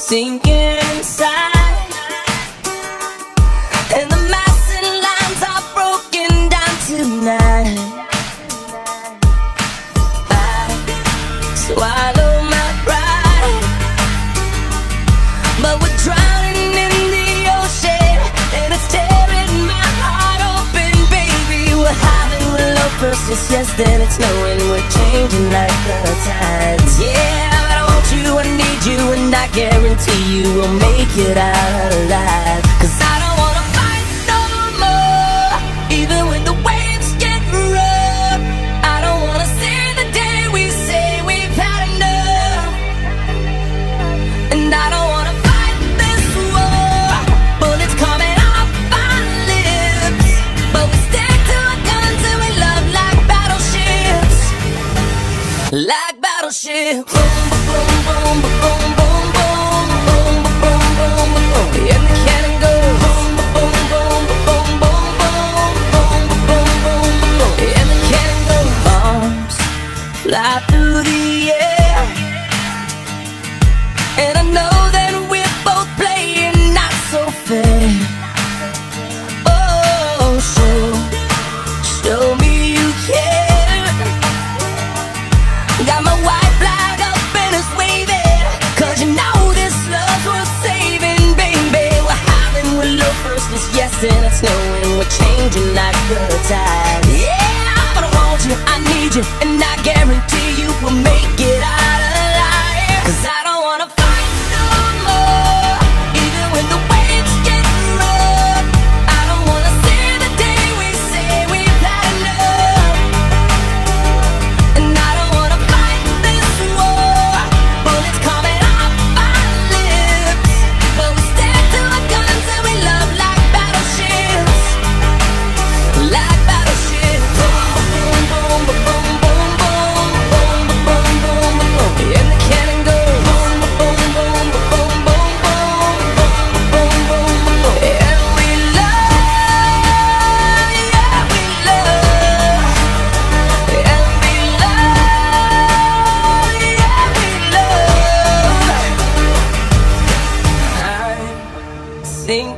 sinking inside, and the massive lines are broken down tonight. I swallow my pride, but we're drowning in the ocean, and it's tearing my heart open, baby. We're having a love versus yes, then it's knowing we're changing like the tides. Yeah, but I want you, I need you, and I guarantee you we'll make it out alive. 'Cause I don't wanna fight no more, even when the waves get rough. I don't wanna see the day we say we've had enough, and I don't wanna fight this war, bullets coming off our lips, but we stick to our guns and we love like battleships, like battleships. Boom, boom, boom, boom, boom, boom, boom, boom, boom, boom, and the cannon goes boom, boom, boom, boom, boom, boom, boom, boom, boom, boom, and the cannon goes. Bombs fly through the air, and I know that we're both playing not so fair. Oh, show me you care. Got my white flag up and it's waving, 'cause you know this love's worth saving, baby. We're having with love first, it's yes, and it's knowing we're changing like the tide. Yeah, but I want you, I need you, and I guarantee you we'll make it out alive. 'Cause I don't wanna fight no more, even when the waves get rough. I don't wanna see the day we say we've had enough, and I don't wanna fight this war, bullets coming off our lips, but we stick to our guns and we love like battleships, like battleships. Boom, boom, boom, boom, boom, boom, boom, boom, boom, boom, and the cannon goes boom, boom, boom, boom, boom, boom, boom, boom, boom, and we love, yeah, we love, and we love, yeah, we love. I'm singing